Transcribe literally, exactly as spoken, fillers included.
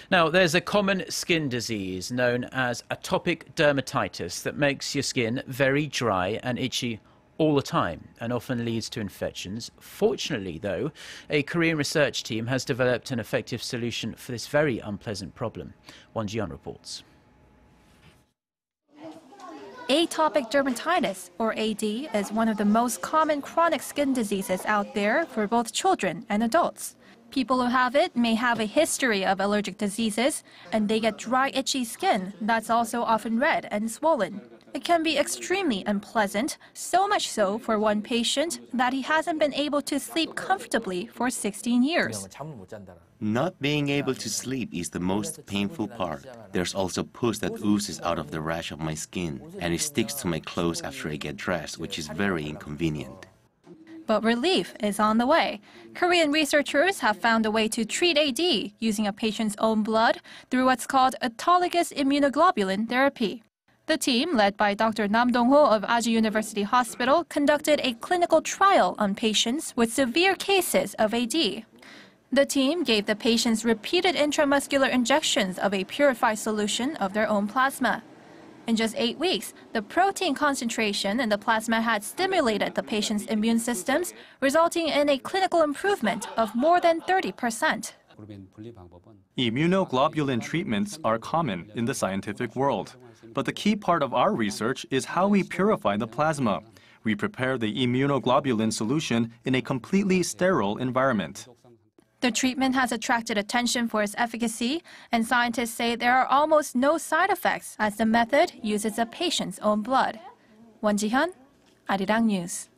Now, there's a common skin disease known as atopic dermatitis that makes your skin very dry and itchy all the time and often leads to infections. Fortunately, though, a Korean research team has developed an effective solution for this very unpleasant problem. hyun reports. Atopic dermatitis, or A D, is one of the most common chronic skin diseases out there for both children and adults. People who have it may have a history of allergic diseases, and they get dry, itchy skin that's also often red and swollen. It can be extremely unpleasant, so much so for one patient that he hasn't been able to sleep comfortably for sixteen years. Not being able to sleep is the most painful part. There's also pus that oozes out of the rash of my skin, and it sticks to my clothes after I get dressed, which is very inconvenient. But relief is on the way. Korean researchers have found a way to treat A D using a patient's own blood through what's called autologous immunoglobulin therapy. The team, led by Doctor Nam Dong-ho of Aji University Hospital, conducted a clinical trial on patients with severe cases of A D. The team gave the patients repeated intramuscular injections of a purified solution of their own plasma. In just eight weeks, the protein concentration in the plasma had stimulated the patient's immune systems, resulting in a clinical improvement of more than thirty percent. Immunoglobulin treatments are common in the scientific world. But the key part of our research is how we purify the plasma. We prepare the immunoglobulin solution in a completely sterile environment. The treatment has attracted attention for its efficacy, and scientists say there are almost no side effects as the method uses a patient's own blood. Hyun, Arirang News.